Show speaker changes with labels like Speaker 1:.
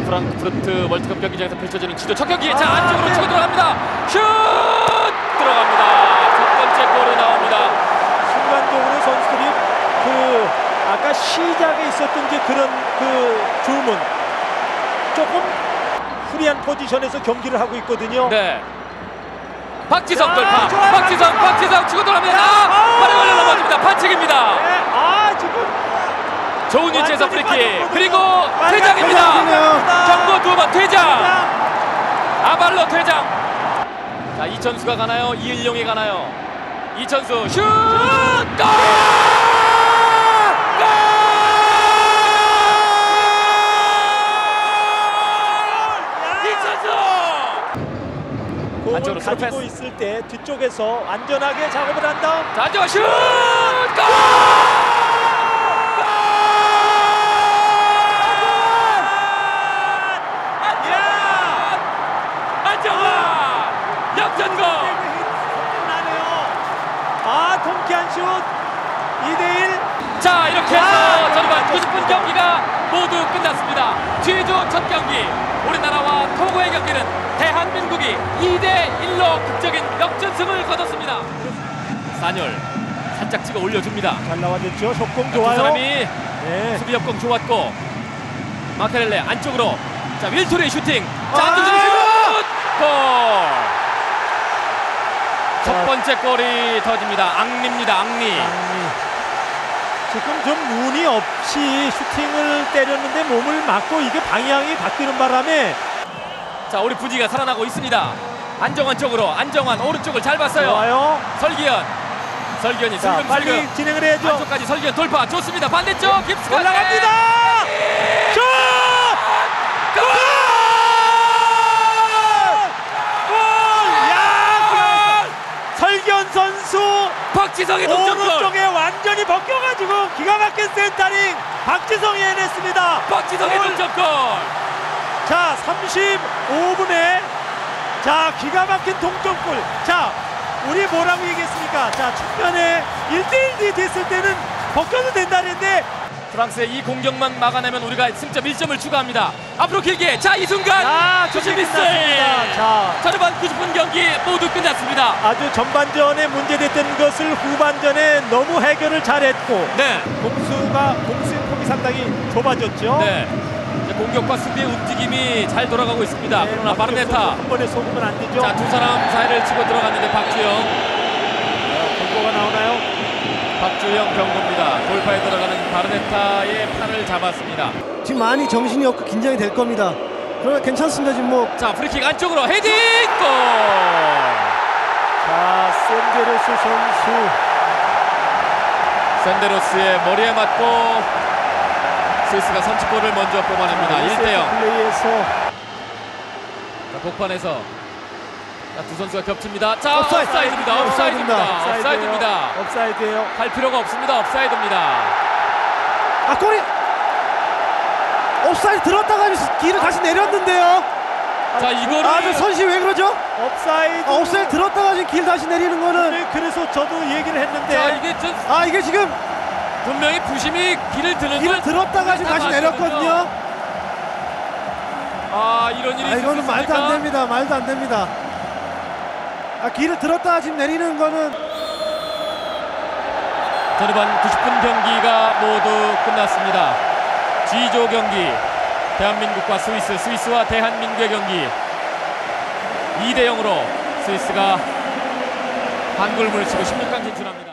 Speaker 1: 프랑크푸르트 월드컵 경기장에서 펼쳐지는 지도 첫 경기. 자, 안쪽으로 치고 들어갑니다. 슛! 들어갑니다. 첫 번째 골이 나옵니다.
Speaker 2: 순간적으로 선수들이 아까 시작에 있었던 그런 주문, 조금 후리한 포지션에서 경기를 하고 있거든요.
Speaker 1: 네. 박지성 돌파. 박지성 치고 들어갑니다. 발에 걸려 넘어집니다. 반칙입니다.
Speaker 2: 네, 지금
Speaker 1: 좋은 위치에서 프리킥. 그리고 퇴장입니다. 경고 2번 퇴장. 아발로 퇴장. 자, 이천수가 가나요? 이일용이 가나요? 이천수 슛! 골! 안쪽으로
Speaker 2: 가지고
Speaker 1: 패스.
Speaker 2: 있을 때 뒤쪽에서 안전하게 작업을 한 다음,
Speaker 1: 자, 안정환 슛! 골! 안정환! 역전골!
Speaker 2: 나네요. 통쾌한 슛. 2대1.
Speaker 1: 자, 이렇게 해서 전반 90분 경기가 모두 끝났습니다. G조 첫 경기, 우리나라와 토고의 경기는 대한민국이 2대1로 극적인 역전승을 거뒀습니다. 사뇰 살짝 찍어 올려줍니다.
Speaker 2: 잘 나와줬죠. 협공
Speaker 1: 두
Speaker 2: 좋아요.
Speaker 1: 사람이
Speaker 2: 네.
Speaker 1: 수비 협공 좋았고, 마카렐레 안쪽으로. 자, 윌토리의 슈팅. 자, 안쪽으로 슛! 골! 첫 번째 골이 터집니다. 앙리입니다. 앙리.
Speaker 2: 지금 좀 운이 없이 슈팅을 때렸는데 몸을 맞고 이게 방향이 바뀌는 바람에,
Speaker 1: 자, 우리 분위기가 살아나고 있습니다. 안정환 쪽으로. 안정환 오른쪽을 잘 봤어요.
Speaker 2: 좋아요.
Speaker 1: 설기현이
Speaker 2: 자, 빨리
Speaker 1: 슬금
Speaker 2: 진행을 해야죠.
Speaker 1: 안쪽까지 설기현 돌파 좋습니다. 반대쪽 깁스가
Speaker 2: 올라갑니다. 슛!
Speaker 1: 골!
Speaker 2: 골! 야! 설기현 선수
Speaker 1: 박지성의 동점골.
Speaker 2: 오른쪽에 완전히 벗겨가지고 기가 막힌 센터링, 박지성이 해냈습니다.
Speaker 1: 박지성의
Speaker 2: 골!
Speaker 1: 동점골.
Speaker 2: 자, 35분에 자, 기가 막힌 동점골. 자, 우리 뭐라고 얘기했습니까? 자, 측면에 1대1이 됐을 때는 벗겨도 된다는데,
Speaker 1: 프랑스의 이 공격만 막아내면 우리가 승점 1점을 추가합니다. 앞으로 길게. 자, 이 순간
Speaker 2: 경기
Speaker 1: 미스.
Speaker 2: 끝났습니다. 자,
Speaker 1: 전반 90분 경기 모두 끝났습니다.
Speaker 2: 아주 전반전에 문제됐던 것을 후반전에 너무 해결을 잘했고,
Speaker 1: 네.
Speaker 2: 공수의 폭이 상당히 좁아졌죠.
Speaker 1: 네. 공격과 수비의 움직임이 잘 돌아가고 있습니다.
Speaker 2: 네,
Speaker 1: 그러나 바르네타
Speaker 2: 한 번에 속으면 안 되죠.
Speaker 1: 자, 두 사람 사이를 치고 들어갔는데 박주영.
Speaker 2: 경고가 나오나요?
Speaker 1: 박주영 경고입니다. 돌파에 들어가는 바르네타의 팔을 잡았습니다.
Speaker 3: 지금 많이 정신이 없고 긴장이 될 겁니다. 그러나 괜찮습니다. 지금 뭐.
Speaker 1: 자, 프리킥 안쪽으로 헤딩 골!
Speaker 2: 자, 샌데로스 선수.
Speaker 1: 샌데로스의 머리에 맞고 스위스가 선취골을 먼저 뽑아냅니다. 1대0.
Speaker 2: 플레이에서
Speaker 1: 자, 복판에서 자, 두 선수가 겹칩니다. 자,
Speaker 2: 옵사이드입니다.
Speaker 1: 옵사이드입니다.
Speaker 2: 옵사이드예요.
Speaker 1: 할 필요가 없습니다. 옵사이드입니다.
Speaker 3: 골이 옵사이드 들었다가 길을 다시 내렸는데요.
Speaker 1: 자, 이거를
Speaker 3: 저 선시 왜 그러죠?
Speaker 2: 옵사이드.
Speaker 3: 옵사이드 들었다가 지금 길 다시 내리는 거는.
Speaker 2: 네, 그래서 저도 얘기를 했는데.
Speaker 1: 자, 이게
Speaker 3: 이게 지금
Speaker 1: 분명히 부심이 길을 드는
Speaker 3: 길을 들었다가 지금 다시 내렸거든요.
Speaker 1: 이런 일이 있을 수
Speaker 3: 이거는 말도 안
Speaker 1: 있습니까?
Speaker 3: 됩니다. 말도 안 됩니다. 길을 들었다가 지금 내리는 거는.
Speaker 1: 전반 90분 경기가 모두 끝났습니다. G조 경기, 대한민국과 스위스와 대한민국의 경기 2대0으로 스위스가 한골 물치고 16강 진출합니다.